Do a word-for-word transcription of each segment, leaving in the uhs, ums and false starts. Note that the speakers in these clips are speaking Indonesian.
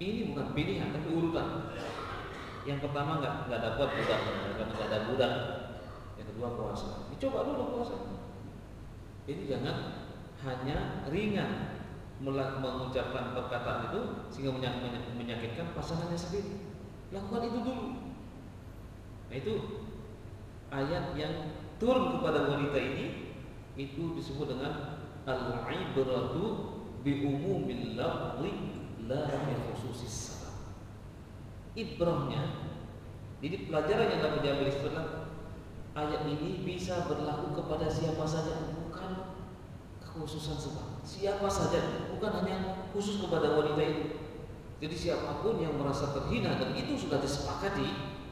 Ini bukan pilihan tapi urutan. Yang pertama nggak nggak dapat budak karena nggak ada budak. Yang kedua puasa. Dicoba dulu puasa. Jadi jangan hanya ringan mengucapkan perkataan itu sehingga menyakitkan pasangannya sendiri. Lakukan itu dulu. Nah itu ayat yang turun kepada wanita ini itu disebut dengan al-ibratu bi umumil lafzi la bi khususis sabab. Ibrahnya, jadi pelajaran yang dapat diambil adalah ayat ini bisa berlaku kepada siapa saja, bukan kekhususan sebab. Siapa saja, bukan hanya khusus kepada wanita itu. Jadi siapapun yang merasa terhina, dan itu sudah disepakati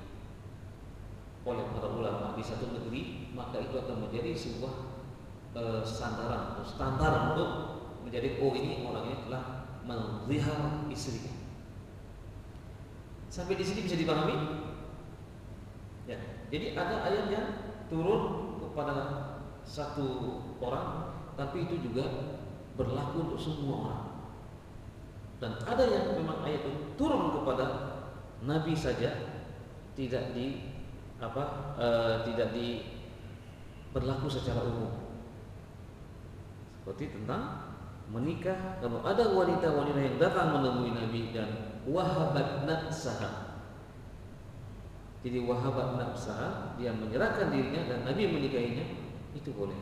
oleh para ulama di satu negeri, maka itu akan menjadi sebuah e, sandaran atau standar untuk menjadi oh ini orangnya telah melihat istrinya. Sampai di sini bisa dipahami? Ya. Jadi ada ayat yang turun kepada satu orang, tapi itu juga berlaku untuk semua orang. Dan ada yang memang ayat itu turun kepada Nabi saja, tidak di apa e, tidak di berlaku secara umum. Seperti tentang menikah, kalau ada wanita-wanita yang datang menemui Nabi dan wahabat nafsaha. Jadi wahabat nafsaha, dia menyerahkan dirinya dan Nabi menikahinya, itu boleh.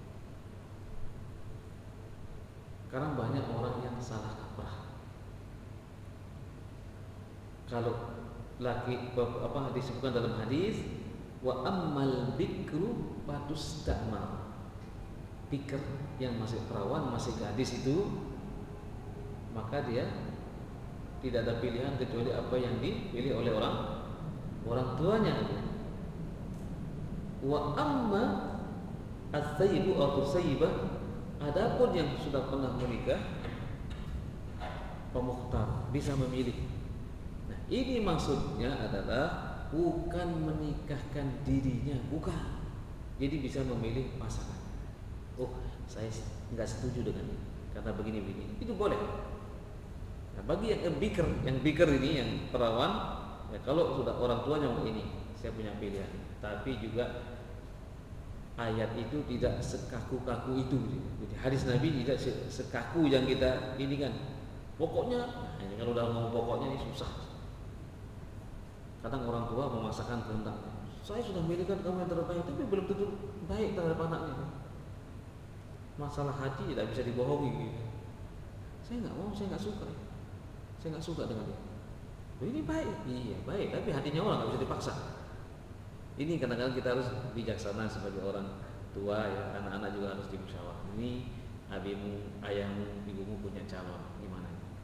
Karena banyak orang yang salah kaprah. Kalau laki apa disebutkan dalam hadis wa ammal bikru patustakmal. Bikr yang masih perawan, masih gadis itu, maka dia tidak ada pilihan kecuali apa yang dipilih oleh orang orang tuanya. Wa amma as-sayyibu atau sayyibah, adapun yang sudah pernah menikah, pemukhtar bisa memilih. Nah, ini maksudnya adalah bukan menikahkan dirinya, bukan. Jadi bisa memilih pasangan. Oh, saya nggak setuju dengan ini karena begini-begini. Itu boleh. Nah, bagi yang bikr, yang bikr ini yang perawan, ya kalau sudah orang tuanya mau ini, saya punya pilihan. Tapi juga ayat itu tidak sekaku-kaku itu. Jadi hadis Nabi tidak sekaku yang kita ini kan. Pokoknya, nah, kalau udah ngomong pokoknya ini susah. Kadang orang tua memaksakan kehendak. Saya sudah milihkan kamu yang terbaik, tapi belum tentu baik terhadap anaknya. Masalah hati tidak bisa dibohongi gitu. Saya nggak mau, saya nggak suka. Saya nggak suka dengan dia. Oh, ini baik, iya baik, tapi hatinya orang nggak bisa dipaksa. Ini kadang-kadang kita harus bijaksana sebagai orang tua ya, anak-anak juga harus dimusyawarah. Ini abimu, ayahmu, ibumu punya calon, gimana?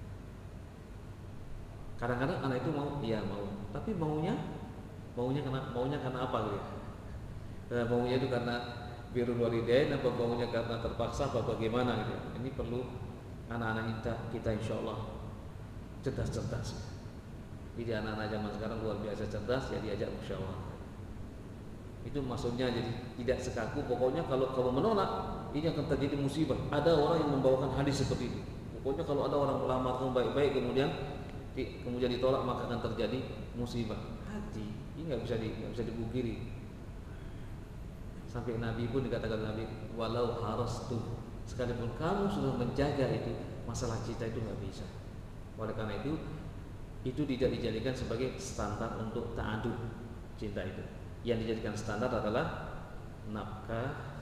Kadang-kadang anak itu mau, iya mau, tapi maunya, maunya karena maunya karena apa gitu? Nah, maunya itu karena birrul walidain, apa maunya karena terpaksa, apa bagaimana gitu? Ini perlu anak-anak kita, kita insya Allah cerdas-cerdas. Jadi anak-anak zaman sekarang luar biasa cerdas, ya diajak musyawarah. Itu maksudnya jadi tidak sekaku. Pokoknya kalau kamu menolak, ini akan terjadi musibah. Ada orang yang membawakan hadis seperti itu. Pokoknya kalau ada orang melamar kamu baik-baik, kemudian kemudian ditolak, maka akan terjadi musibah. Hati ini nggak bisa di, nggak bisa dipungkiri. Sampai Nabi pun dikatakan Nabi, walau harastu, sekalipun kamu sudah menjaga itu, masalah cinta itu nggak bisa. Oleh karena itu, itu tidak dijadikan sebagai standar untuk ta'adud cinta itu. Yang dijadikan standar adalah nafkah,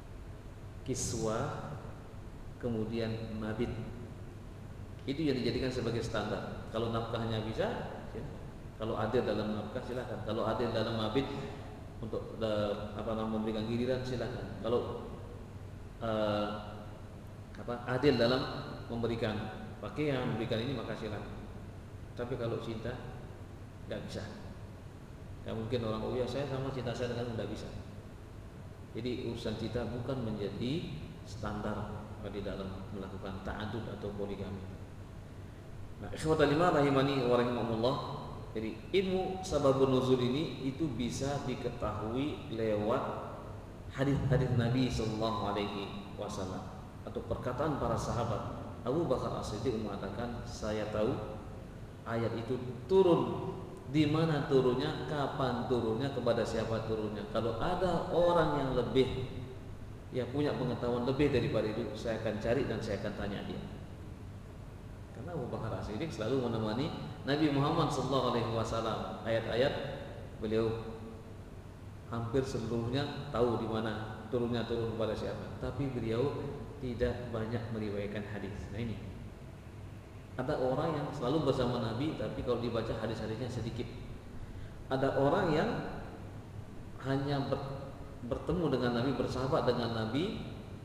kiswah, kemudian mabit. Itu yang dijadikan sebagai standar. Kalau nafkahnya bisa, ya. Kalau adil dalam nafkah silakan. Kalau adil dalam mabit, untuk uh, apa namanya memberikan giliran silakan. Kalau uh, apa adil dalam memberikan pakaian, memberikan ini, maka silakan. Tapi kalau cinta nggak bisa. Ya mungkin orang oh ya saya sama cinta saya dengan nggak bisa. Jadi urusan cinta bukan menjadi standar di dalam melakukan ta'adud atau poligami. Nah, ikhwatal iman rahimani wa rahimakumullah. Jadi ilmu sababun nuzul ini itu bisa diketahui lewat hadis-hadis Nabi sallallahu alaihi wasallam atau perkataan para sahabat. Abu Bakar As-Siddiq mengatakan, saya tahu ayat itu turun, di mana turunnya, kapan turunnya, kepada siapa turunnya. Kalau ada orang yang lebih, ya punya pengetahuan lebih daripada itu, saya akan cari dan saya akan tanya dia. Karena Abu Bakar As-Siddiq selalu menemani Nabi Muhammad sallallahu alaihi wasallam. Ayat-ayat beliau hampir seluruhnya tahu di mana turunnya, turun kepada siapa. Tapi beliau tidak banyak meriwayatkan hadis. Nah ini, ada orang yang selalu bersama Nabi, tapi kalau dibaca hadis-hadisnya sedikit. Ada orang yang hanya ber, bertemu dengan Nabi, bersahabat dengan Nabi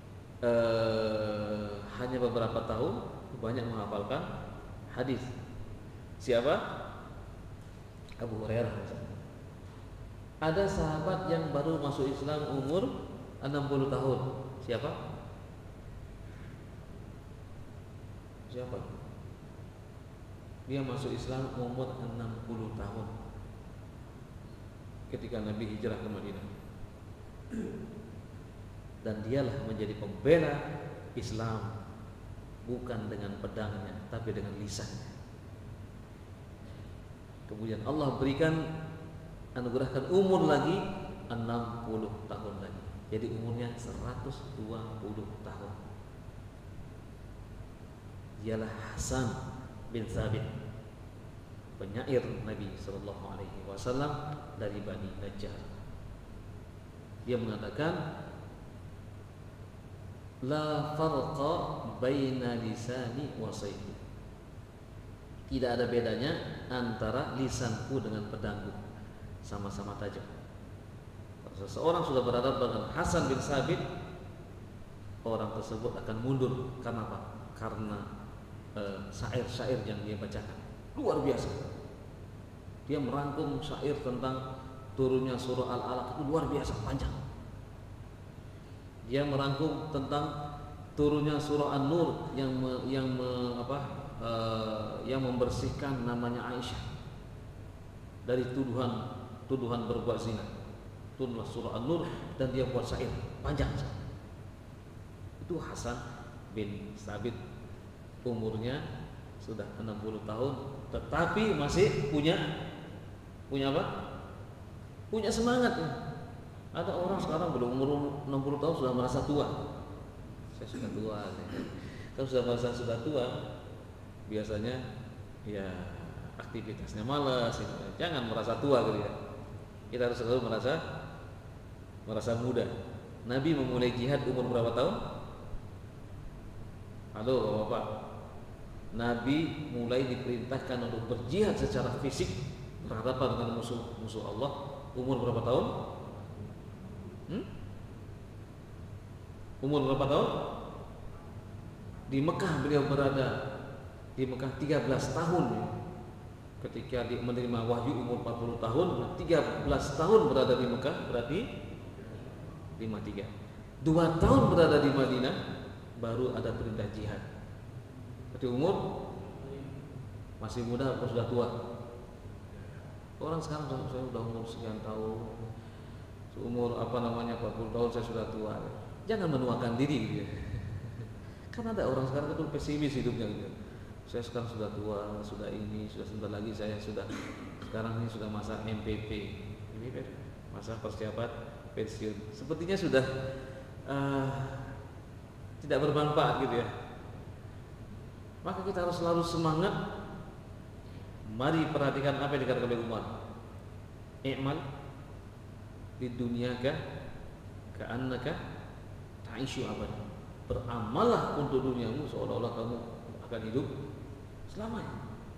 eh, hanya beberapa tahun, banyak menghafalkan hadis. Siapa? Abu Hurairah. Ada sahabat yang baru masuk Islam umur enam puluh tahun. Siapa? Siapa? Dia masuk Islam umur enam puluh tahun ketika Nabi hijrah ke Madinah. Dan dialah menjadi pembela Islam, bukan dengan pedangnya tapi dengan lisannya. Kemudian Allah berikan, anugerahkan umur lagi enam puluh tahun lagi. Jadi umurnya seratus dua puluh tahun. Dialah Hasan bin Thabit, penyair Nabi sallallahu alaihi wasallam dari Bani Najjar. Dia mengatakan, la farqa baina lisani wa sayfi. Tidak ada bedanya antara lisanku dengan pedangku, sama-sama tajam. Kalau seseorang sudah berhadapan dengan Hasan bin Thabit, orang tersebut akan mundur. Karena apa? Karena eh, syair-syair yang dia bacakan luar biasa. Dia merangkum syair tentang turunnya surah Al-Alaq, itu luar biasa panjang. Dia merangkum tentang turunnya surah An-Nur yang me, yang me, apa uh, yang membersihkan namanya Aisyah dari tuduhan tuduhan berbuat zina. Turunlah surah An-Nur dan dia buat syair panjang. Itu Hasan bin Thabit, umurnya sudah enam puluh tahun tetapi masih punya punya apa? Punya semangat. Ada orang sekarang belum umur enam puluh tahun sudah merasa tua. Saya sudah tua. Kalau sudah merasa sudah tua, biasanya ya aktivitasnya malas. Ya. Jangan merasa tua gitu ya. Kita harus selalu merasa merasa muda. Nabi memulai jihad umur berapa tahun? Halo Bapak. Nabi mulai diperintahkan untuk berjihad secara fisik berhadapan dengan musuh musuh Allah umur berapa tahun? Hmm? Umur berapa tahun? Di Mekah beliau berada di Mekah tiga belas tahun. Ketika dia menerima wahyu umur empat puluh tahun, tiga belas tahun berada di Mekah, berarti lima puluh tiga. Dua tahun berada di Madinah baru ada perintah jihad. Berarti umur masih muda atau sudah tua? Orang sekarang saya sudah umur sekian tahun, umur apa namanya empat puluh tahun saya sudah tua. Jangan menuakan diri gitu ya. Karena ada orang sekarang itu pesimis hidupnya gitu. Saya sekarang sudah tua, sudah ini, sudah sebentar lagi saya sudah sekarang ini sudah masa M P P. Ini masa persiapan pensiun. Sepertinya sudah uh, tidak bermanfaat gitu ya. Maka kita harus selalu semangat. Mari perhatikan apa yang dikatakan oleh Umar. I'mal di dunia ka ka'annaka ta'ishu abad. Beramallah untuk duniamu seolah-olah kamu akan hidup selamanya.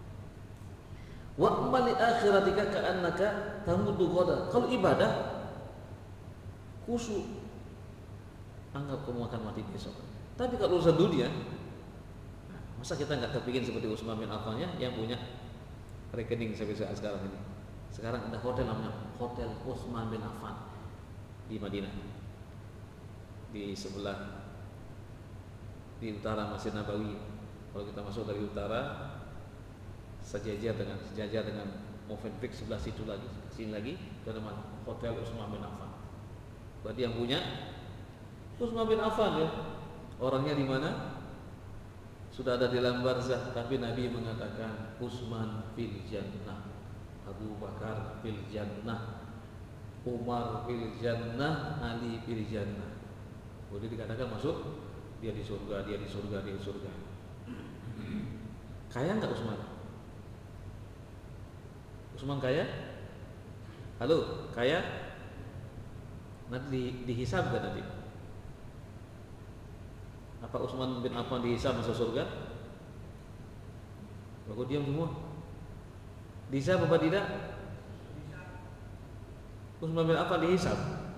Wa'mal li akhiratika ka'annaka tamutu ghada. Kalau ibadah khusyuk, anggap kamu akan mati besok. Tapi kalau urusan dunia, masa kita nggak kepingin seperti Utsman bin Affan yang punya rekening sampai saat sekarang ini. Sekarang ada hotel namanya Hotel Utsman bin Affan di Madinah, di sebelah di utara Masjid Nabawi. Kalau kita masuk dari utara, sejajar dengan sejajar dengan Movenpick sebelah situ lagi, sini lagi, ada Hotel Utsman bin Affan. Berarti yang punya Utsman bin Affan ya. Orangnya di mana? sudah ada di alam barzakh, tapi Nabi mengatakan Utsman fil jannah, Abu Bakar fil jannah, Umar fil jannah, Ali fil jannah. Boleh dikatakan masuk, dia di surga, dia di surga, dia di surga. Kaya enggak Utsman? Utsman kaya? Halo, kaya? Nanti di, dihisab enggak nanti? Apa Utsman bin Affan dihisab masuk surga? Bagus diam semua. Dihisab apa tidak? Utsman bin Affan dihisab.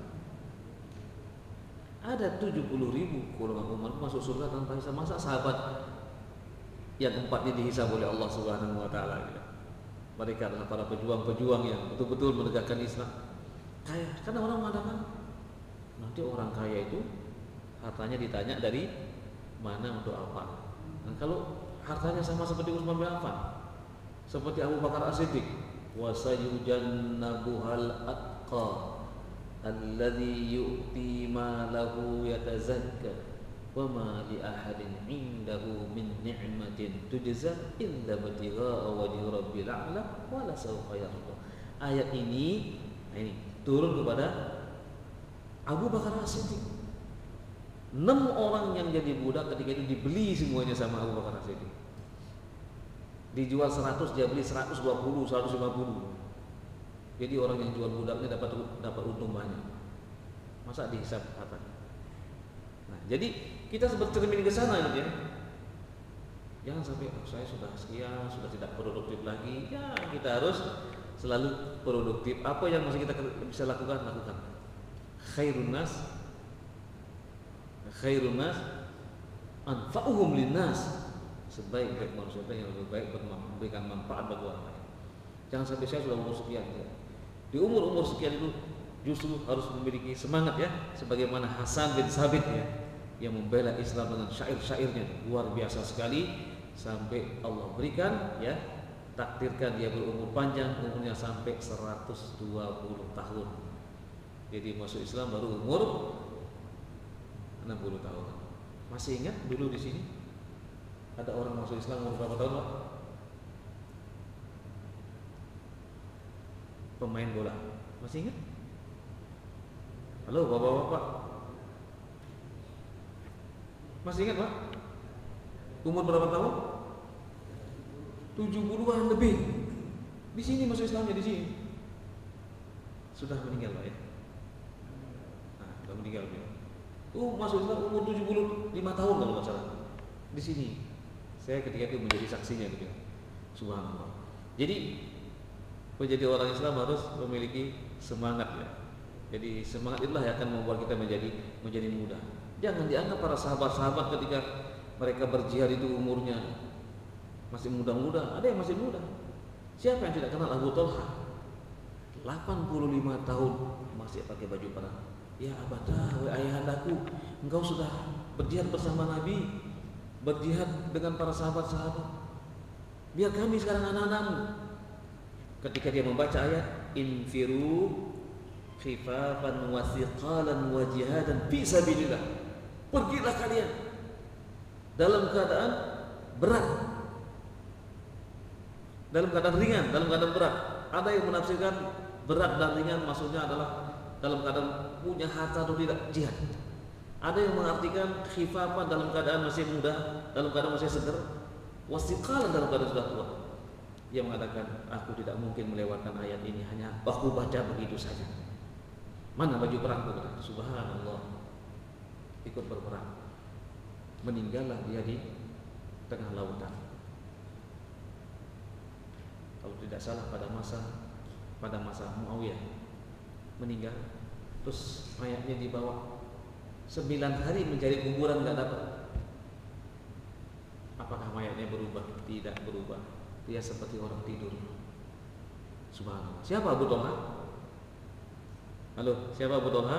Ada tujuh puluh ribu golongan umat masuk surga tanpa hisab. Masa sahabat yang empatnya dihisab oleh Allah Subhanahu wa taala gitu. Mereka adalah para pejuang-pejuang yang betul-betul menegakkan Islam. Kaya, karena orang mengatakan nanti orang kaya itu hartanya ditanya dari mana untuk apa. Nah, kalau hartanya sama seperti Utsman bin Affan, seperti Abu Bakar As-Siddiq, wa sayujannabuhal atqa alladzi yu'ti ma lahu yatazakka wa ma li ahadin 'indahu min ni'matin tujza illa ibtigha'a wajhi rabbil a'la wa la sawfa yarda. Ayat ini, ini turun kepada Abu Bakar As-Siddiq. Enam orang yang jadi budak ketika itu dibeli semuanya sama Abu Bakar As-Siddiq. Dijual seratus, dia beli seratus dua puluh, seratus lima puluh. Jadi orang yang jual budaknya dapat dapat untung banyak. Masa dihisab hartanya? Nah, jadi kita bercermin ke sana gitu ya. Jangan sampai oh, saya sudah sekian, sudah tidak produktif lagi. Ya, kita harus selalu produktif. Apa yang masih kita bisa lakukan, lakukan. Khairun nas khairun nas anfa'uhum linnas. Sebaik-baik manusia yang lebih baik memberikan manfaat bagi orang lain. Jangan sampai saya sudah umur sekian ya. Di umur-umur sekian itu justru harus memiliki semangat ya, sebagaimana Hasan bin Sabit ya, yang membela Islam dengan syair-syairnya luar biasa sekali, sampai Allah berikan ya, takdirkan dia berumur panjang, umurnya sampai seratus dua puluh tahun. Jadi masuk Islam baru umur enam puluh tahun. Masih ingat dulu di sini ada orang masuk Islam umur berapa tahun, Pak? Pemain bola. Masih ingat? Halo, Bapak-bapak. Masih ingat, Pak? Umur berapa tahun? tujuh puluhan lebih. Di sini masuk Islamnya di sini. Sudah meninggal, Pak ya. Nah, sudah meninggal dia. Uh, masuk Islam umur tujuh puluh lima tahun kalau nggak salah. Di sini. Saya ketika itu menjadi saksinya gitu. Subhanallah. Jadi menjadi orang Islam harus memiliki semangat ya. Jadi semangat itulah yang akan membuat kita menjadi menjadi muda. Jangan dianggap para sahabat-sahabat ketika mereka berjihad itu umurnya masih muda-muda. Ada yang masih muda. Siapa yang tidak kenal Abu Talha? delapan puluh lima tahun masih pakai baju perang. Ya Abadah, wahai ayahandaku, engkau sudah berjihad bersama Nabi, berjihad dengan para sahabat-sahabat. Biar kami sekarang anak-anakmu. Ketika dia membaca ayat infiru khifafan wa thiqalan wa jihadan fi sabilillah, pergilah kalian dalam keadaan berat, dalam keadaan ringan, dalam keadaan berat. Ada yang menafsirkan berat dan ringan maksudnya adalah dalam keadaan punya harta atau tidak, jihad. Ada yang mengartikan khifafan dalam keadaan masih muda, dalam keadaan masih segar, wasiqalan dalam keadaan sudah tua. Dia mengatakan, aku tidak mungkin melewatkan ayat ini, hanya aku baca begitu saja. Mana baju perangku? Subhanallah, ikut berperang. Meninggallah dia di tengah lautan. Kalau tidak salah pada masa pada masa Muawiyah meninggal, terus mayatnya dibawa sembilan hari mencari kuburan nggak dapat. Apakah mayatnya berubah? Tidak berubah. Dia seperti orang tidur. Subhanallah. Siapa Abu Talha? Halo, siapa Abu Talha?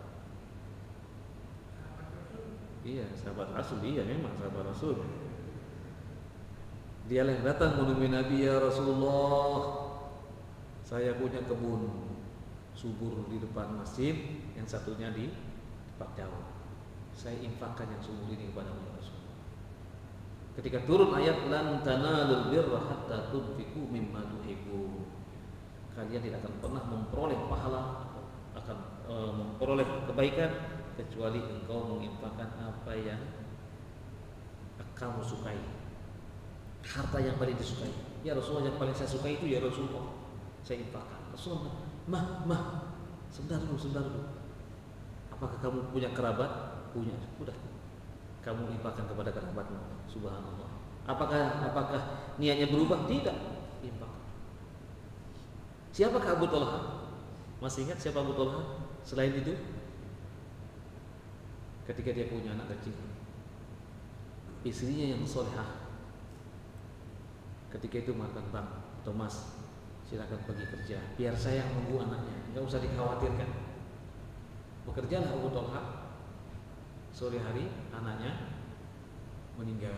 Iya, sahabat Rasul. Iya, memang sahabat Rasul. Dialah yang datang menemui Nabi, ya Rasulullah, saya punya kebun subur di depan masjid, yang satunya di tempat jauh. Saya infakkan yang subur ini kepada Rasulullah. ketika turun ayat lan tanalul birra hatta tunfiqu mimma tuhibbun, kalian tidak akan pernah memperoleh pahala, akan e, memperoleh kebaikan kecuali engkau menginfakkan apa yang kamu sukai, harta yang paling disukai. Ya Rasulullah, yang paling saya sukai itu ya Rasulullah, saya infakkan. Rasulullah, mah mah sebentar dulu, sebentar dulu. Apakah kamu punya kerabat? Punya. Udah, kamu infakkan kepada kerabatmu. Subhanallah. Apakah apakah niatnya berubah? Tidak. Infak. Siapakah Abu Talha? Masih ingat siapa Abu Talha? Selain itu, ketika dia punya anak kecil, istrinya yang solehah ketika itu mengatakan, Bang atau Mas, silakan pergi kerja, biar saya yang nunggu anaknya, nggak usah dikhawatirkan. Bekerjalah Abu Talha. Sore hari anaknya meninggal.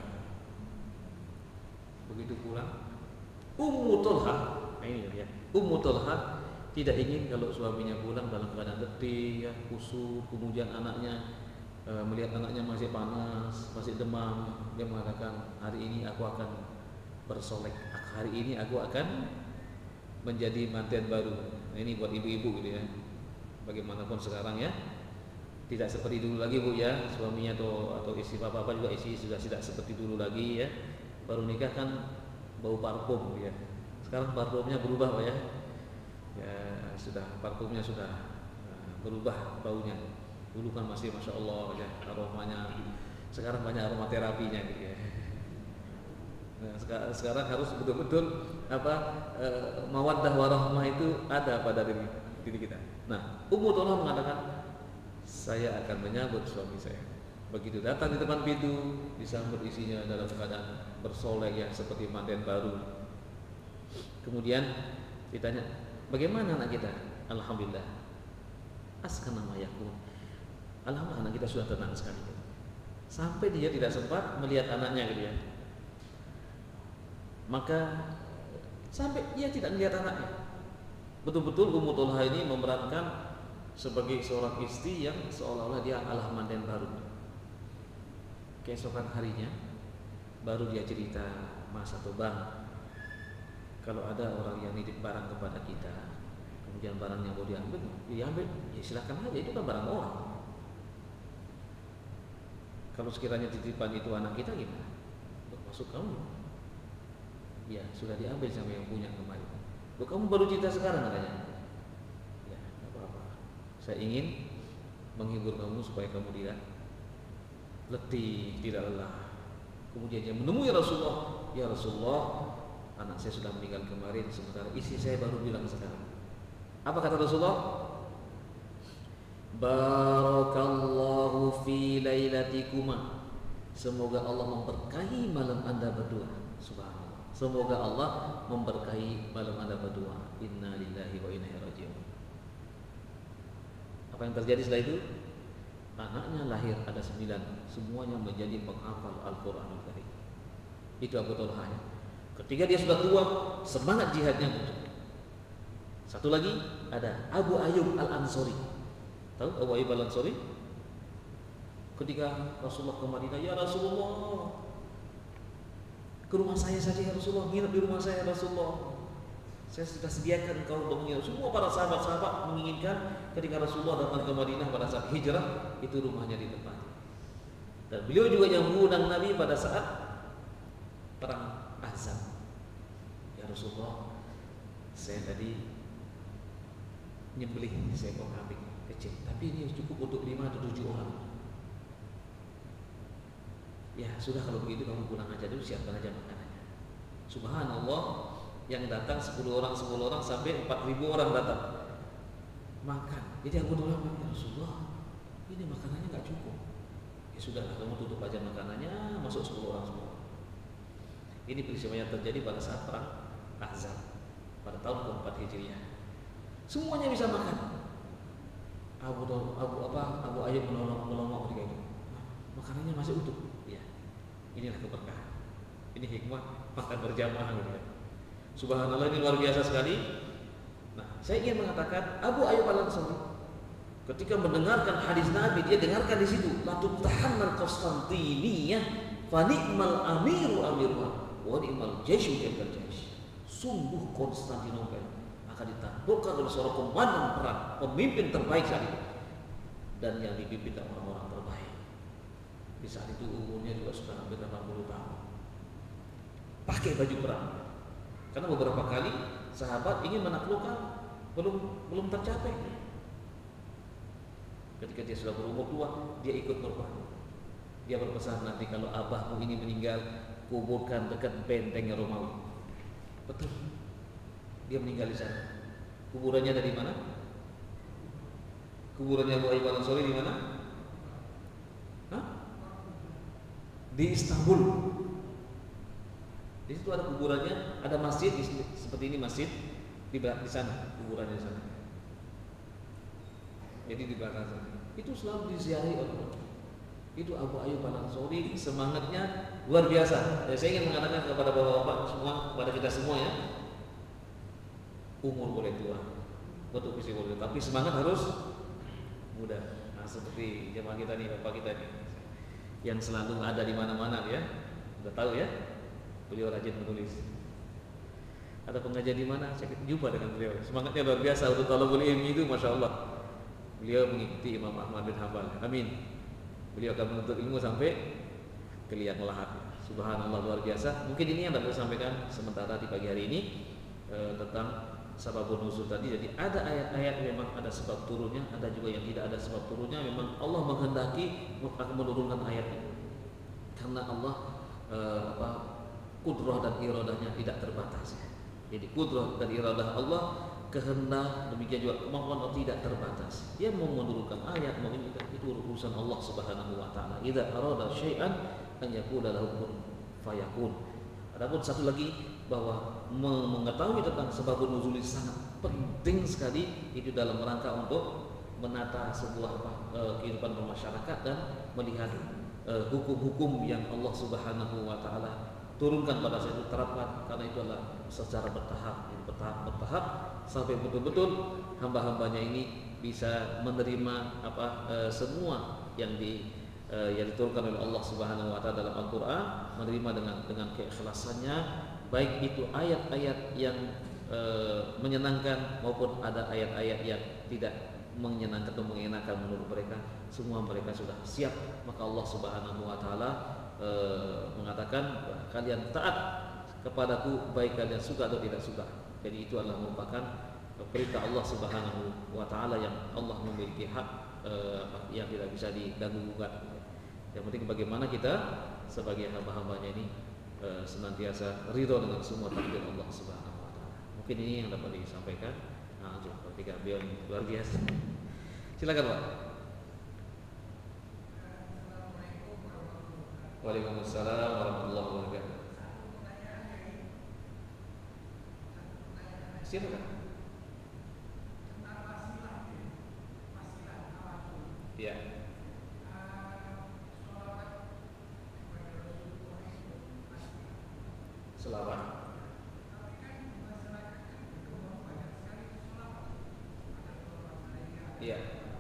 Begitu pulang, Ummu Talha, nah ini ya, Ummu Talha tidak ingin kalau suaminya pulang dalam keadaan letih, ya, kusut, kemudian anaknya e, melihat anaknya masih panas, masih demam. Dia mengatakan, hari ini aku akan bersolek, hari ini aku akan menjadi manten baru. Nah, ini buat ibu-ibu gitu ya. Bagaimanapun sekarang ya, tidak seperti dulu lagi Bu ya, suaminya atau atau istri bapak-bapak juga istri sudah tidak seperti dulu lagi ya. Baru nikah kan bau parfum ya. Sekarang parfumnya berubah Pak ya. Ya sudah, parfumnya sudah uh, berubah baunya. Dulu kan masih masya Allah ya aromanya. Sekarang banyak aromaterapinya gitu ya. Nah, sekarang, sekarang harus betul-betul apa e, mawaddah warahmah itu ada pada diri, diri kita. Nah, Ummu Talha mengatakan, saya akan menyambut suami saya. Begitu datang di depan pintu, disambut isinya dalam keadaan bersolek ya seperti manten baru. Kemudian ditanya, bagaimana anak kita? Alhamdulillah. Askana ma yakun. Alhamdulillah anak kita sudah tenang sekali. Sampai dia tidak sempat melihat anaknya gitu ya. Maka sampai dia tidak melihat anaknya. Betul-betul Ummu Talha ini memerankan sebagai seorang istri yang seolah-olah dia adalah manten baru. Keesokan harinya baru dia cerita, Mas atau Bang, kalau ada orang yang nitip barang kepada kita, kemudian barangnya mau diambil, diambil, ya silakan aja, itu kan barang orang. Kalau sekiranya titipan itu anak kita gimana? Maksud kamu? Ya sudah diambil sama yang punya kemarin. Loh, kamu baru cerita sekarang katanya. Ya nggak apa-apa. Saya ingin menghibur kamu supaya kamu tidak letih, tidak lelah. Kemudian dia menemui Rasulullah. Ya Rasulullah, anak saya sudah meninggal kemarin, sementara istri saya baru bilang sekarang. Apa kata Rasulullah? Barakallahu fi lailatikuma. Semoga Allah memberkahi malam Anda berdua. Subhanallah. Semoga Allah memberkahi malam Anda berdua. Inna lillahi wa inna ilaihi raji'un. Apa yang terjadi setelah itu? Anaknya lahir ada sembilan, semuanya menjadi penghafal Al-Quranul Karim. Itu Abu Talha ya. Ketika dia sudah tua, semangat jihadnya muncul. Satu lagi ada Abu Ayyub Al-Ansori. Tahu Abu Ayyub Al-Ansori? Ketika Rasulullah ke Madinah, ya Rasulullah, ke rumah saya saja ya Rasulullah, nginep di rumah saya ya Rasulullah. Saya sudah sediakan engkau untuk menginap. Semua para sahabat-sahabat menginginkan ketika Rasulullah datang ke Madinah pada saat hijrah, itu rumahnya ditempati. Dan beliau juga yang mengundang Nabi pada saat perang Ahzab. Ya Rasulullah, saya tadi nyembelih seekor kambing kecil, tapi ini cukup untuk lima atau tujuh orang. Ya sudah, kalau begitu kamu pulang aja dulu, siapkan aja makanannya. Subhanallah, yang datang sepuluh orang, sepuluh orang sampai empat ribu orang datang makan. Jadi aku bilang, ya Rasulullah, ini makanannya nggak cukup. Ya sudah, kamu tutup aja makanannya, masuk sepuluh orang semua. Ini peristiwa yang terjadi pada saat perang Ahzab pada tahun keempat Hijriah. Semuanya bisa makan. Abu Abu apa Abu Ayyub menolong menolong ketika itu. Makanannya masih utuh. Inilah keberkahan. Ini hikmah makan berjamaah gitu ya. Subhanallah, ini luar biasa sekali. Nah, saya ingin mengatakan Abu Ayyub Al-Ansari ketika mendengarkan hadis Nabi, dia dengarkan di situ, la tutahannal Konstantiniyah fa ni'mal amiru amiruha wa ni'mal jaisyu jaisal jais. Sungguh Konstantinopel akan ditaklukkan oleh seorang komandan perang, pemimpin terbaik saat itu, dan yang dipimpin orang-orang terbaik. Di saat itu umurnya juga sudah hampir delapan puluh tahun. Pakai baju perang. Karena beberapa kali sahabat ingin menaklukkan, belum belum tercapai. Ketika dia sudah berumur tua, dia ikut berperang. Dia berpesan, nanti kalau abahmu ini meninggal, kuburkan dekat benteng Romawi. Betul. Dia meninggal di sana. Kuburannya dari mana? Kuburannya Abu Ayyub Al-Ansari di mana? Hah? Di Istanbul. Di situ ada kuburannya, ada masjid seperti ini, masjid di di sana, kuburannya di sana. Jadi di belakang sana. Itu selalu diziarahi oleh orang. Itu Abu Ayyub Al-Ansari, semangatnya luar biasa. Ya, saya ingin mengatakan kepada bapak-bapak semua, kepada kita semua ya, umur boleh tua, betul fisik boleh, tapi semangat harus muda. Nah, seperti jemaah kita nih, bapak kita nih, yang selalu ada di mana-mana ya, udah tahu ya, beliau rajin menulis. Ada pengajian di mana, saya jumpa dengan beliau. Semangatnya luar biasa untuk talabul ilmi itu, masya Allah. Beliau mengikuti Imam Ahmad bin Hanbal. Amin. Beliau akan menuntut ilmu sampai ke liang lahat. Subhanallah, luar biasa. Mungkin ini yang dapat saya sampaikan sementara di pagi hari ini e, tentang sababun nuzul tadi. Jadi ada ayat-ayat memang ada sebab turunnya, ada juga yang tidak ada sebab turunnya. Memang Allah menghendaki akan menurunkan ayatnya. Karena Allah e, apa kudrah dan iradahnya tidak terbatas. Jadi kudrah dan iradah Allah, kehendak, demikian juga kemampuan Allah tidak terbatas. Dia mau menurunkan ayat, mau ini, itu urusan Allah Subhanahu wa taala. Idza arada syai'an an yaqula lahu kun fayakun. Adapun satu lagi, bahwa mengetahui tentang sebabun nuzul sangat penting sekali itu dalam rangka untuk menata sebuah apa, eh, kehidupan bermasyarakat dan melihat eh, hukum-hukum yang Allah Subhanahu wa taala turunkan pada saat itu, terapkan, karena itu adalah secara bertahap, bertahap bertahap sampai betul-betul hamba-hambanya ini bisa menerima apa e, semua yang di e, yang diturunkan oleh Allah Subhanahu wa taala dalam Al-Qur'an, menerima dengan dengan keikhlasannya, baik itu ayat-ayat yang e, menyenangkan maupun ada ayat-ayat yang tidak menyenangkan atau mengenakan menurut mereka, semua mereka sudah siap. Maka Allah Subhanahu wa taala e, mengatakan, kalian taat kepadaku baik kalian suka atau tidak suka. Jadi itu adalah merupakan perintah Allah Subhanahu wa taala yang Allah memiliki hak eh, yang tidak bisa diganggu gugat. Yang penting bagaimana kita sebagai hamba-hambanya ini eh, senantiasa ridho dengan semua takdir Allah Subhanahu wa taala. Mungkin ini yang dapat disampaikan. Nah, ketika beliau luar biasa. Silakan, Pak. Waalaikumsalam warahmatullahi wabarakatuh. Silakan. Ya. Selawat. Iya.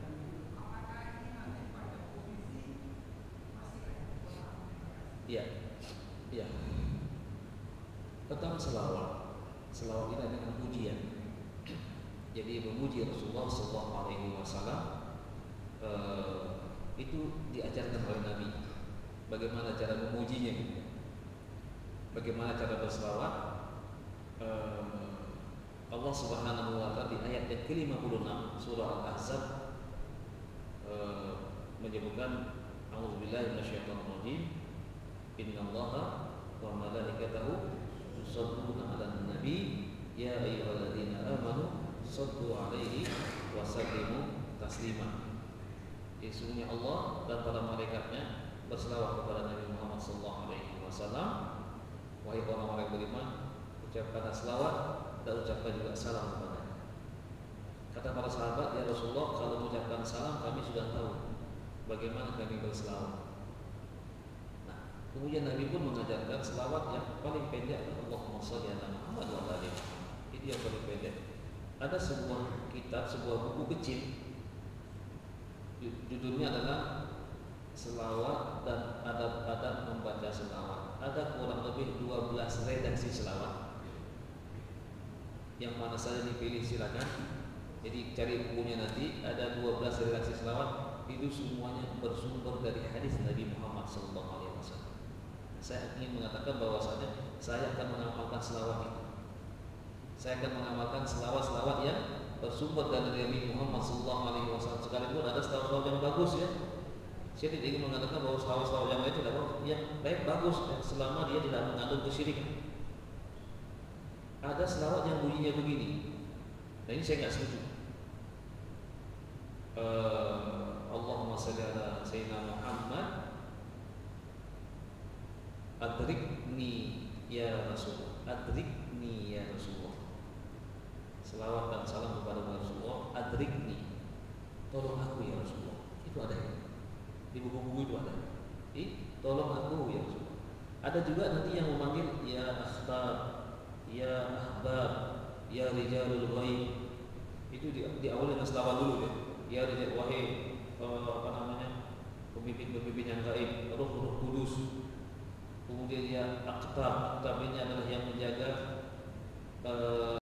Iya. Iya. Tentang selawat. Selawat ini adalah pujian. Jadi memuji Rasulullah Sallallahu Alaihi Wasallam eh, itu diajarkan oleh Nabi. Bagaimana cara memujinya? Bagaimana cara berselawat? Eh, Allah Subhanahu Wa Taala di ayat yang ke lima puluh enam surah Al-Ahzab eh, menyebutkan A'udzubillahi minasyaitonirrajim. Innallaha wa malaikatahu yusholluna 'alan nabi ya ayyuhalladzina amanu shallu 'alaihi wa sallimu taslima. Sesungguhnya Allah dan para malaikatnya berselawat kepada Nabi Muhammad sallallahu alaihi wasallam. Wahai orang-orang beriman, ucapkanlah selawat dan ucapkan juga salam kepadanya. Kata para sahabat, ya Rasulullah, kalau mengucapkan salam kami sudah tahu, bagaimana kami berselawat? Kemudian Nabi pun mengajarkan selawat yang paling pendek, Allahumma shalli ala Muhammad wa ala ali Muhammad. Itu yang paling pendek. Ada sebuah kitab, sebuah buku kecil, judulnya adalah selawat dan adab-adab membaca selawat. Ada kurang lebih dua belas redaksi selawat. Yang mana saja dipilih silakan. Jadi cari bukunya nanti, ada dua belas redaksi selawat. Itu semuanya bersumber dari hadis Nabi Muhammad sallallahu alaihi wasallam. Saya ingin mengatakan bahwasanya saya akan mengamalkan selawat itu. Saya akan mengamalkan selawat-selawat yang bersumber dari Nabi Muhammad sallallahu alaihi wasallam. Sekalipun ada selawat yang bagus ya. Saya tidak ingin mengatakan bahwa selawat-selawat yang lain tidak bagus. Yang baik bagus selama dia tidak mengandung kesyirikan. Ada selawat yang bunyinya begini. Nah ini saya nggak setuju. Uh, Allahumma shalli ala sayyidina Muhammad adrikni ya Rasulullah, adrikni ya Rasulullah. Selawat dan salam kepada Rasulullah, adrikni, tolong aku ya Rasulullah. Itu ada ya. Di buku-buku itu ada. Di tolong aku ya Rasulullah. Ada juga nanti yang memanggil ya akhbar, ya ahbab, ya rijalul ghaib. Itu di, diawali dengan selawat dulu ya. Ya rijal wahai uh, apa namanya? Pemimpin-pemimpin yang gaib, roh-roh kudus. Kemudian ya aktab, aktab ini adalah yang menjaga uh,